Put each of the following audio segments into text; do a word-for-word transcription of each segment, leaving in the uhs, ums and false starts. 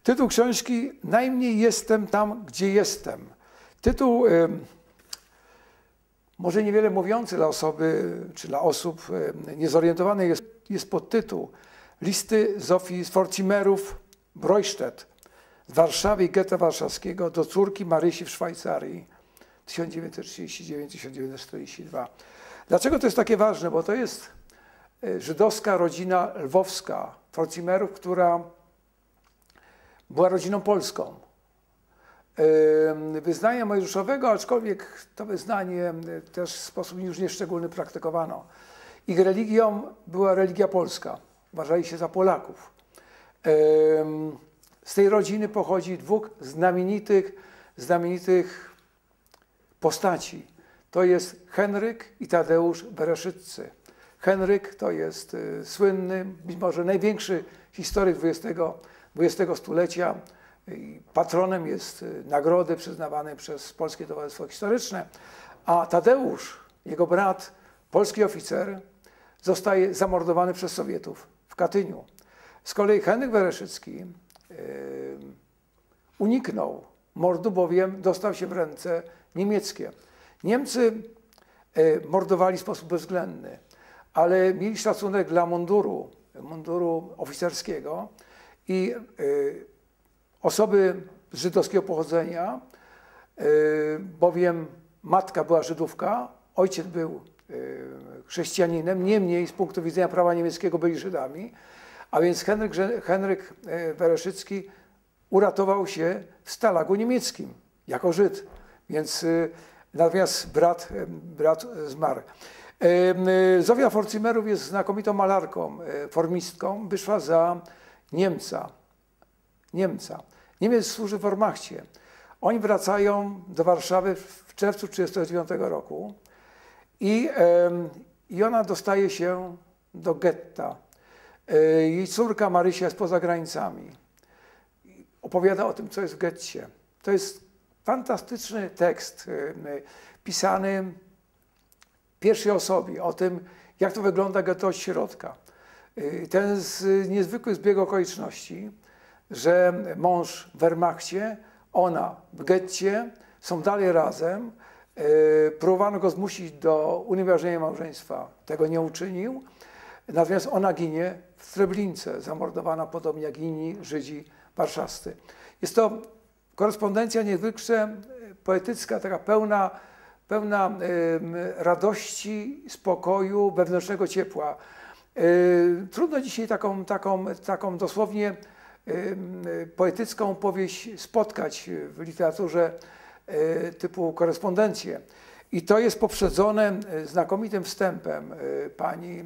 Tytuł książki Najmniej jestem tam, gdzie jestem. Tytuł y, może niewiele mówiący dla osoby, czy dla osób y, niezorientowanych jest, jest podtytuł Listy Zofii z Forcimerów Breustedt z Warszawy i getta warszawskiego do córki Marysi w Szwajcarii tysiąc dziewięćset trzydzieści dziewięć do tysiąc dziewięćset czterdzieści dwa. Dlaczego to jest takie ważne? Bo to jest żydowska rodzina lwowska Forcimerów, która była rodziną polską. Wyznania mojżeszowego, aczkolwiek to wyznanie też w sposób już nieszczególny praktykowano. Ich religią była religia polska. Uważali się za Polaków. Z tej rodziny pochodzi dwóch znamienitych, znamienitych postaci. To jest Henryk i Tadeusz Bereszyccy. Henryk to jest słynny, być może największy historyk dwudziestego stulecia. Patronem jest nagrody przyznawane przez Polskie Towarzystwo Historyczne, a Tadeusz, jego brat, polski oficer, zostaje zamordowany przez Sowietów w Katyniu. Z kolei Henryk Bereszycki yy, uniknął mordu, bowiem dostał się w ręce niemieckie. Niemcy yy, mordowali w sposób bezwzględny, ale mieli szacunek dla munduru, munduru oficerskiego i yy, osoby z żydowskiego pochodzenia, yy, bowiem matka była Żydówka, ojciec był yy, chrześcijaninem, niemniej z punktu widzenia prawa niemieckiego byli Żydami, a więc Henryk, Henryk Bereszycki uratował się w Stalagu niemieckim jako Żyd, więc yy, natomiast brat, yy, brat zmarł. Yy, Zofia Forcimerów jest znakomitą malarką, yy, formistką, wyszła za Niemca. Niemca. Niemiec służy w Wehrmachcie. Oni wracają do Warszawy w czerwcu tysiąc dziewięćset trzydziestego dziewiątego roku i, yy, i ona dostaje się do getta. Yy, jej córka Marysia jest poza granicami. Opowiada o tym, co jest w getcie. To jest fantastyczny tekst yy, pisany w pierwszej osobie, o tym, jak to wygląda getto od środka. Yy, ten z, niezwykły zbieg okoliczności, że mąż w Wehrmachcie, ona w getcie, są dalej razem. Yy, próbowano go zmusić do unieważnienia małżeństwa. Tego nie uczynił. Natomiast ona ginie w Treblince, zamordowana podobnie jak inni Żydzi warszawscy. Jest to korespondencja niezwykle poetycka, taka pełna, pełna yy, radości, spokoju, wewnętrznego ciepła. Yy, trudno dzisiaj taką, taką, taką dosłownie poetycką powieść spotkać w literaturze typu korespondencje. I to jest poprzedzone znakomitym wstępem pani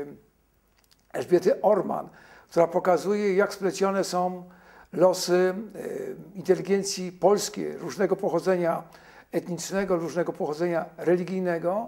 Elżbiety Orman, która pokazuje, jak splecione są losy inteligencji polskiej, różnego pochodzenia etnicznego, różnego pochodzenia religijnego,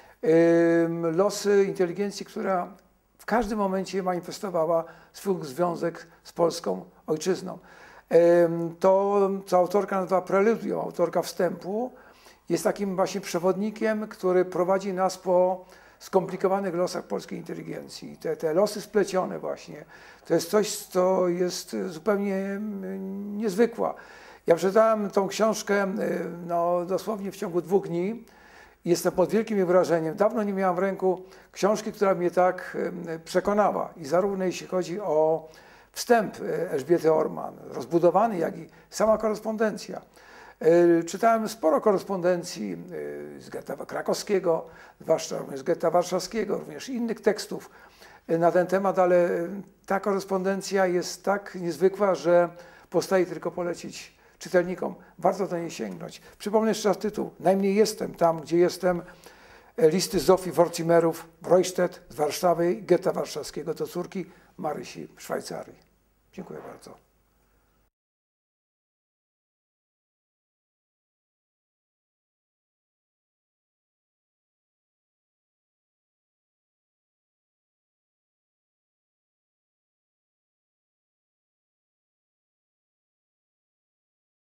losy inteligencji, która w każdym momencie manifestowała swój związek z polską ojczyzną. To, co autorka nazywa preludium, autorka wstępu, jest takim właśnie przewodnikiem, który prowadzi nas po skomplikowanych losach polskiej inteligencji. Te, te losy splecione właśnie, to jest coś, co jest zupełnie niezwykłe. Ja przeczytałem tą książkę no, dosłownie w ciągu dwóch dni. Jestem pod wielkim wrażeniem. Dawno nie miałam w ręku książki, która mnie tak przekonała. I zarówno jeśli chodzi o wstęp Elżbiety Orman, rozbudowany, jak i sama korespondencja. Czytałem sporo korespondencji z getta krakowskiego, zwłaszcza z getta warszawskiego, również innych tekstów na ten temat, ale ta korespondencja jest tak niezwykła, że pozostaje tylko polecić czytelnikom. Warto do niej sięgnąć. Przypomnę jeszcze raz tytuł. Najmniej jestem tam, gdzie jestem. Listy Zofii Forcimerów Breustedt z Warszawy, getta warszawskiego do córki Marysi w Szwajcarii. Dziękuję bardzo.